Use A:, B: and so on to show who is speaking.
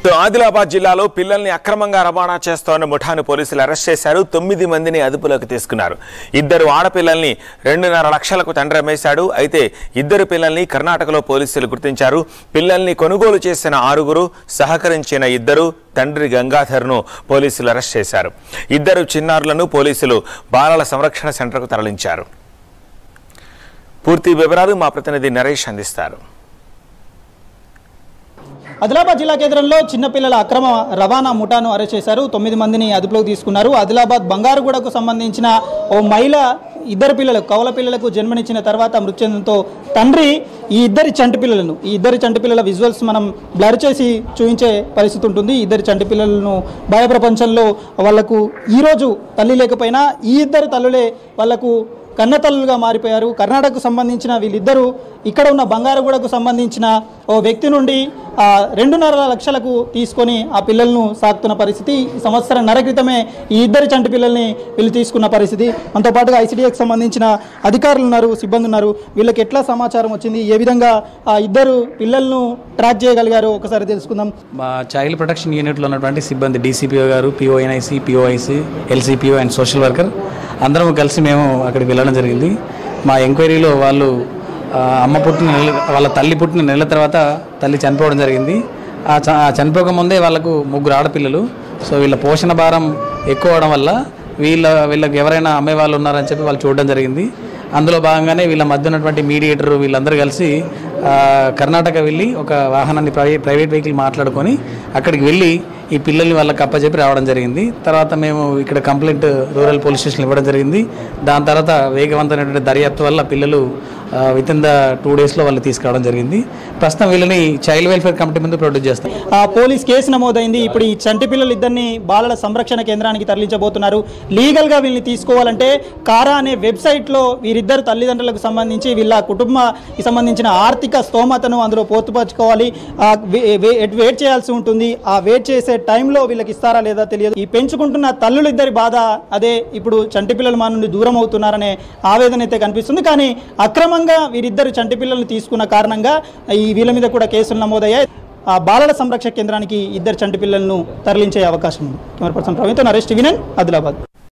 A: ఆదిలాబాద్ జిల్లాలో పిల్లల్ని అక్రమంగా రవాణా చేస్తోన్న ముఠాను పోలీసులు అరెస్ట్ చేశారు. 9 మందిని అదుపులోకి తీసుకున్నారు. 2 ఆడపిల్లల్ని 2.5 లక్షలకు తండ్రి అమ్మేశాడు. అయితే 2 పిల్లల్ని కర్ణాటకలో పోలీసులు గుర్తించారు. పిల్లల్ని కొనుగోలు చేసిన 6 సహకరించిన 2 తండ్రి గంగాధర్ను పోలీసులు అరెస్ట్ చేశారు. 2 చిన్నారులను పోలీసులు బాలల సంరక్షణ సెంటర్కు తరలించారు. పూర్తి వివరాలు మా ప్రతినిధి నరేష్ అందిస్తారు.
B: ఆదిలాబాద్ జిల్లా కేంద్రంలో చిన్నపిల్లల అక్రమ రవాణా ముఠాను అరెస్ట్ చేశారు. 9 మందిని అదుపులోకి తీసుకున్నారు. ఆదిలాబాద్ బంగారుగూడకు సంబంధించిన ఓ మహిళ 2 పిల్లలకు కవల పిల్లలకు జన్మనిచ్చిన తర్వాత మృతి చెందడంతో తండ్రి ఈ 2 చంటి పిల్లల విజువల్స్ మనం బ్లర్ చేసి చూపించే పరిస్థితి ఉంటుంది. 2 చంటి పిల్లలను బయ ప్రపంచంలో వాళ్లకు ఈరోజు తల్లి లేకపోయినా ఈ 2 తల్లులే వాళ్లకు కన్నతల్లుగా మారిపోయారు. కర్ణాటకకు సంబంధించిన వీళ్ళిద్దరూ ఇక్కడ ఉన్న బంగారుగూడకు సంబంధించిన ఓ వ్యక్తి నుండి 2.5 లక్షలకు తీసుకొని ఆ పిల్లలను సాకుతున్న పరిస్థితి. సంవత్సరంన్నర క్రితమే ఈ 2 చంటి పిల్లల్ని వీళ్ళు తీసుకున్న పరిస్థితి. మనతో పాటుగా ఐసిడిఎస్కి సంబంధించిన అధికారులు ఉన్నారు, సిబ్బంది ఉన్నారు. వీళ్ళకి ఎట్లా సమాచారం వచ్చింది, ఏ విధంగా ఆ 2 పిల్లలను ట్రాక్ చేయగలిగారు ఒకసారి తెలుసుకుందాం.
C: మా చైల్డ్ ప్రొటెక్షన్ యూనిట్లో ఉన్నటువంటి సిబ్బంది డిసిపిఓ గారు, PONIC, POIC, LCPO and social worker అందరం కలిసి మేము అక్కడికి వెళ్ళడం జరిగింది. మా ఎంక్వైరీలో వాళ్ళు వాళ్ళ తల్లి పుట్టిన నెల తర్వాత తల్లి చనిపోవడం జరిగింది. చనిపోక ముందే వాళ్ళకు 3 ఆడపిల్లలు. సో వీళ్ళ పోషణ భారం ఎక్కువ అవడం వల్ల వీళ్ళకి ఎవరైనా అమ్మే వాళ్ళు ఉన్నారని చెప్పి వాళ్ళు చూడడం జరిగింది. అందులో భాగంగానే వీళ్ళ మధ్య ఉన్నటువంటి మీడియేటర్ వీళ్ళందరూ కలిసి కర్ణాటక వెళ్ళి ఒక వాహనాన్ని ప్రైవేట్ వెహికల్ మాట్లాడుకొని అక్కడికి వెళ్ళి ఈ పిల్లల్ని వాళ్ళకి అప్పచెప్పి రావడం జరిగింది. తర్వాత మేము ఇక్కడ కంప్లైంట్ రూరల్ పోలీస్ స్టేషన్ ఇవ్వడం జరిగింది. దాని తర్వాత వేగవంతమైనటువంటి దర్యాప్తు వల్ల పిల్లలు వితిన్ ద 2 డేస్లో వాళ్ళు తీసుకురావడం జరిగింది. ప్రస్తుతం వీళ్ళని చైల్డ్ వెల్ఫేర్ కమిటీ ముందు ప్రొడ్యూస్ చేస్తాం.
B: పోలీస్ కేసు నమోదైంది. ఇప్పుడు ఈ చంటి పిల్లలు 2 బాలల సంరక్షణ కేంద్రానికి తరలించబోతున్నారు. లీగల్గా వీళ్ళని తీసుకోవాలంటే కారా అనే వెబ్సైట్లో వీరిద్దరు తల్లిదండ్రులకు సంబంధించి వీళ్ళ కుటుంబానికి సంబంధించిన ఆర్థిక స్తోమతను అందులో పొందుపరచుకోవాలి. వెయిట్ చేయాల్సి ఉంటుంది. ఆ వెయిట్ చేసే టైంలో వీళ్ళకి ఇస్తారా లేదా తెలియదు. ఈ పెంచుకుంటున్న తల్లులిద్దరి బాధ అదే. ఇప్పుడు చంటి పిల్లలు మా నుండి దూరం అవుతున్నారనే ఆవేదన అయితే కనిపిస్తుంది. కానీ అక్రమంగా వీరిద్దరు చంటి పిల్లల్ని తీసుకున్న కారణంగా వీళ్ళ మీద కూడా కేసులు నమోదయ్యాయి. ఆ బాలల సంరక్షణ కేంద్రానికి 2 చంటి పిల్లలను తరలించే అవకాశం ఉంది. కెమెరా పర్సన్ ప్రవీణ్తో నరేష్ టీవీ 9 ఆదిలాబాద్.